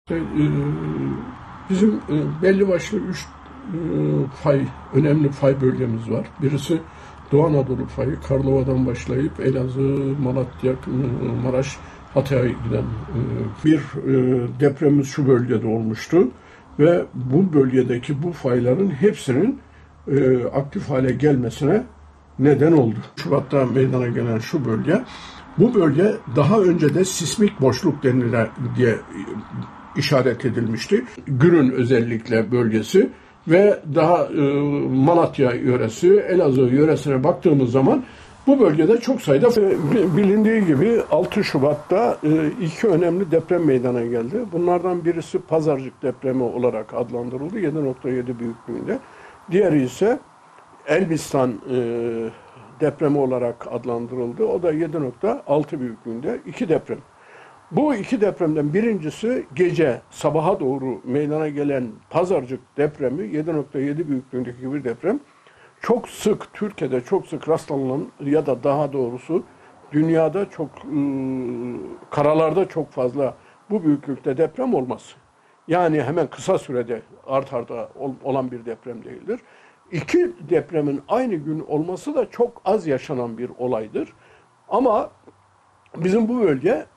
Bizim belli başlı üç önemli fay bölgemiz var. Birisi Doğu Anadolu fayı, Karlova'dan başlayıp Elazığ, Malatya, Maraş, Hatay'a giden bir depremimiz şu bölgede olmuştu. Ve bu bölgedeki bu fayların hepsinin aktif hale gelmesine neden oldu. Şubat'ta meydana gelen şu bölge, bu bölge daha önce de sismik boşluk denilen diye işaret edilmişti. Gürün özellikle bölgesi ve daha Malatya yöresi, Elazığ yöresine baktığımız zaman bu bölgede çok sayıda bilindiği gibi 6 Şubat'ta iki önemli deprem meydana geldi. Bunlardan birisi Pazarcık depremi olarak adlandırıldı 7.7 büyüklüğünde. Diğeri ise Elbistan depremi olarak adlandırıldı. O da 7.6 büyüklüğünde iki deprem. Bu iki depremden birincisi gece sabaha doğru meydana gelen Pazarcık depremi 7.7 büyüklüğündeki bir deprem. Çok sık, Türkiye'de çok sık rastlanılan ya da daha doğrusu dünyada çok, karalarda çok fazla bu büyüklükte deprem olmaz. Yani hemen kısa sürede art arda olan bir deprem değildir. İki depremin aynı gün olması da çok az yaşanan bir olaydır. Ama bizim bu bölge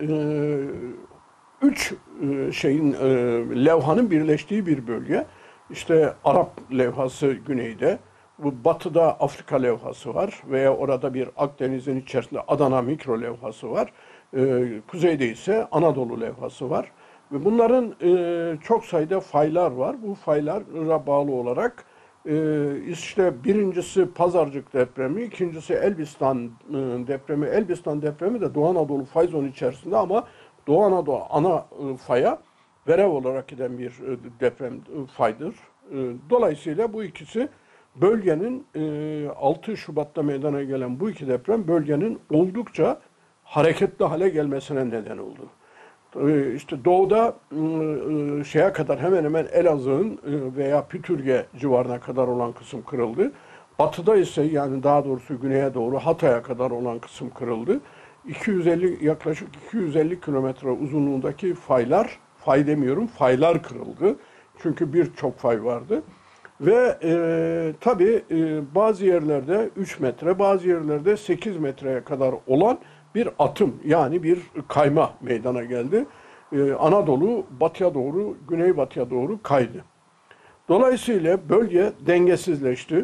üç levhanın birleştiği bir bölge. İşte Arap levhası güneyde, bu batıda Afrika levhası var veya orada bir Akdeniz'in içerisinde Adana mikro levhası var. Kuzeyde ise Anadolu levhası var. Ve bunların çok sayıda faylar var. Bu faylara bağlı olarak işte birincisi Pazarcık depremi, ikincisi Elbistan depremi. Elbistan depremi de Doğu Anadolu fay zonu içerisinde ama Doğu Anadolu ana faya verev olarak giden bir deprem faydır. Dolayısıyla bu ikisi bölgenin 6 Şubat'ta meydana gelen bu iki deprem bölgenin oldukça hareketli hale gelmesine neden oldu. İşte doğuda şeye kadar hemen hemen Elazığ'ın veya Pütürge civarına kadar olan kısım kırıldı. Batıda ise yani daha doğrusu güneye doğru Hatay'a kadar olan kısım kırıldı. Yaklaşık 250 kilometre uzunluğundaki faylar kırıldı. Çünkü birçok fay vardı. Ve tabii bazı yerlerde 3 metre, bazı yerlerde 8 metreye kadar olan bir atım yani bir kayma meydana geldi. Anadolu batıya doğru, güneybatıya doğru kaydı. Dolayısıyla bölge dengesizleşti.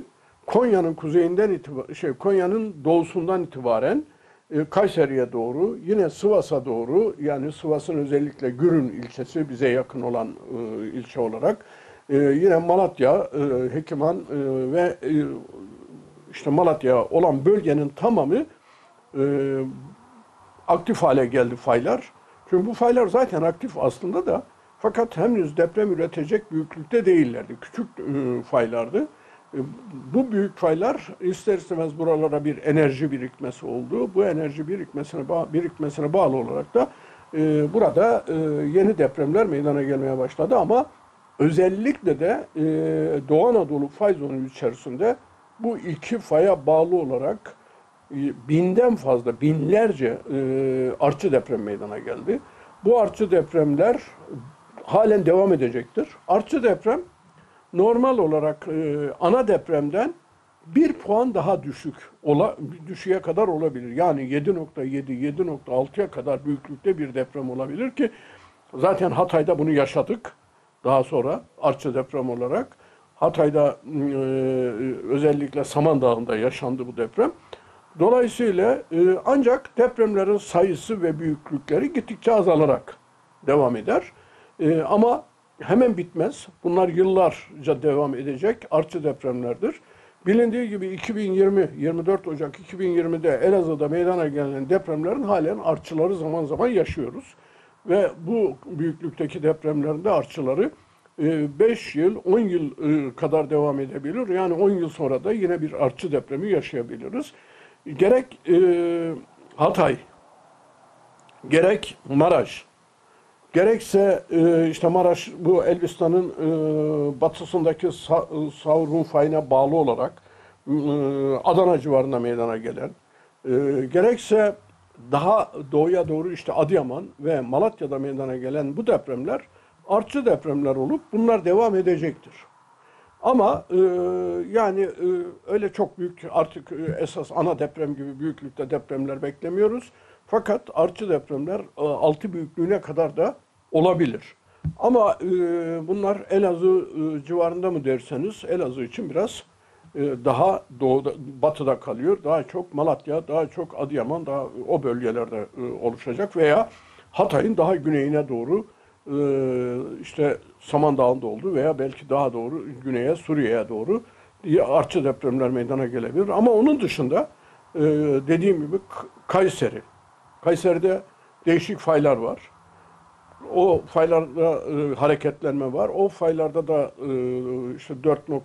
Konya'nın doğusundan itibaren Kayseri'ye doğru, yine Sivas'a doğru, yani Sivas'ın özellikle Gürün ilçesi bize yakın olan ilçe olarak, yine Malatya, Hekiman ve işte Malatya olan bölgenin tamamı aktif hale geldi faylar. Çünkü bu faylar zaten aktif aslında da fakat henüz deprem üretecek büyüklükte değillerdi. Küçük faylardı. Bu büyük faylar ister istemez buralara bir enerji birikmesi oldu. Bu enerji birikmesine bağlı olarak da burada yeni depremler meydana gelmeye başladı ama özellikle de Doğu Anadolu fay zonu içerisinde bu iki faya bağlı olarak binden fazla, binlerce artçı deprem meydana geldi. Bu artçı depremler halen devam edecektir. Artçı deprem normal olarak ana depremden bir puan daha düşüğe kadar olabilir. Yani 7.7, 7.6'ya kadar büyüklükte bir deprem olabilir ki zaten Hatay'da bunu yaşadık. Daha sonra artçı deprem olarak Hatay'da özellikle Samandağ'ında yaşandı bu deprem. Dolayısıyla ancak depremlerin sayısı ve büyüklükleri gittikçe azalarak devam eder. Ama hemen bitmez. Bunlar yıllarca devam edecek artçı depremlerdir. Bilindiği gibi 24 Ocak 2020'de Elazığ'da meydana gelen depremlerin halen artçıları zaman zaman yaşıyoruz. Ve bu büyüklükteki depremlerin de artçıları 5 yıl, 10 yıl kadar devam edebilir. Yani 10 yıl sonra da yine bir artçı depremi yaşayabiliriz. Gerek Hatay, gerek Maraş, gerekse işte Maraş bu Elbistan'ın batısındaki Savrun fayına bağlı olarak Adana civarında meydana gelen, gerekse daha doğuya doğru işte Adıyaman ve Malatya'da meydana gelen bu depremler artçı depremler olup bunlar devam edecektir. Ama öyle çok büyük artık esas ana deprem gibi büyüklükte depremler beklemiyoruz. Fakat artçı depremler 6 büyüklüğüne kadar da olabilir. Ama bunlar Elazığ civarında mı derseniz Elazığ için biraz daha doğuda, batıda kalıyor. Daha çok Malatya, daha çok Adıyaman, daha o bölgelerde oluşacak veya Hatay'ın daha güneyine doğru işte Samandağ'ın olduğu veya belki daha doğru güneye Suriye'ye doğru artçı depremler meydana gelebilir. Ama onun dışında dediğim gibi Kayseri'de değişik faylar var. O faylarda hareketlenme var. O faylarda da işte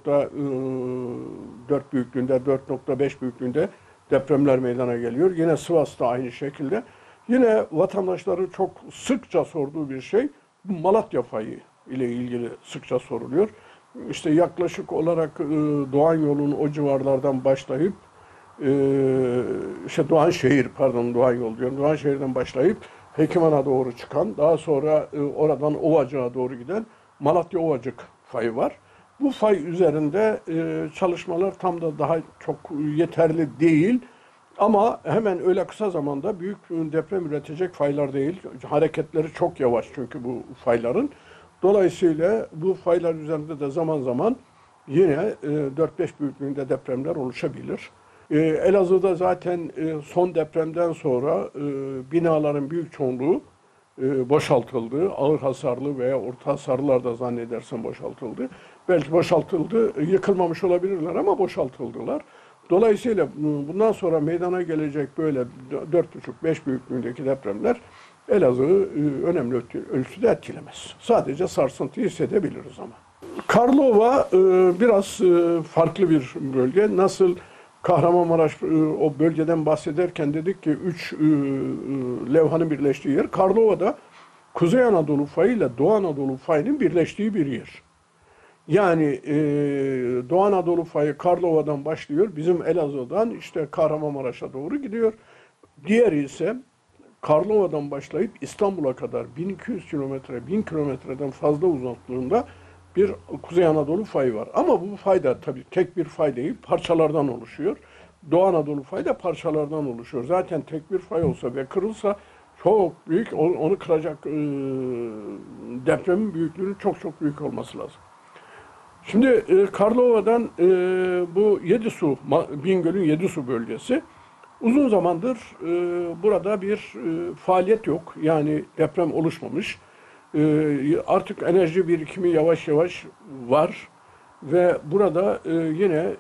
4.4 büyüklüğünde, 4.5 büyüklüğünde depremler meydana geliyor. Yine Sivas'ta aynı şekilde. Yine vatandaşların çok sıkça sorduğu bir şey bu Malatya fayı ile ilgili sıkça soruluyor. İşte yaklaşık olarak Doğan yolunun o civarlardan başlayıp işte Doğan yol diyorum. Doğanşehir'den başlayıp Hekiman'a doğru çıkan, daha sonra oradan Ovacık'a doğru giden Malatya Ovacık fayı var. Bu fay üzerinde çalışmalar tam da daha çok yeterli değil. Ama hemen öyle kısa zamanda büyük deprem üretecek faylar değil. Hareketleri çok yavaş çünkü bu fayların. Dolayısıyla bu faylar üzerinde de zaman zaman yine 4-5 büyüklüğünde depremler oluşabilir. Elazığ'da zaten son depremden sonra binaların büyük çoğunluğu boşaltıldı. Ağır hasarlı veya orta hasarlılar da zannedersem boşaltıldı. Belki boşaltıldı, yıkılmamış olabilirler ama boşaltıldılar. Dolayısıyla bundan sonra meydana gelecek böyle 4,5-5 büyüklüğündeki depremler Elazığ'ı önemli ölçüde etkilemez. Sadece sarsıntı hissedebiliriz ama. Karlova biraz farklı bir bölge. Nasıl Kahramanmaraş o bölgeden bahsederken dedik ki 3 levhanın birleştiği yer. Karlova'da Kuzey Anadolu fayı ile Doğu Anadolu fayının birleştiği bir yer. Yani Doğu Anadolu fayı Karlova'dan başlıyor. Bizim Elazığ'dan işte Kahramanmaraş'a doğru gidiyor. Diğeri ise Karlova'dan başlayıp İstanbul'a kadar 1200 kilometre, 1000 kilometreden fazla uzaklığında bir Kuzey Anadolu fayı var. Ama bu fay da tabii tek bir fay değil, parçalardan oluşuyor. Doğu Anadolu fayı da parçalardan oluşuyor. Zaten tek bir fay olsa ve kırılsa çok büyük, onu kıracak depremin büyüklüğünün çok çok büyük olması lazım. Şimdi Karlova'dan bu Yedisu, Bingöl'ün Yedisu bölgesi uzun zamandır burada bir faaliyet yok. Yani deprem oluşmamış. Artık enerji birikimi yavaş yavaş var ve burada yine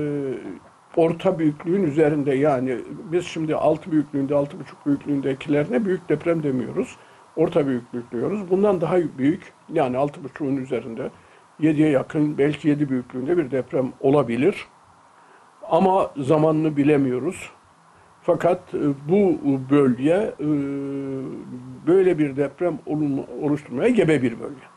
orta büyüklüğün üzerinde yani biz şimdi 6 büyüklüğünde, 6,5 büyüklüğündekilerine büyük deprem demiyoruz. Orta büyüklük diyoruz. Bundan daha büyük yani 6,5'un üzerinde 7'ye yakın belki 7 büyüklüğünde bir deprem olabilir. Ama zamanını bilemiyoruz. Fakat bu bölge böyle bir deprem oluşturmaya gebe bir bölge.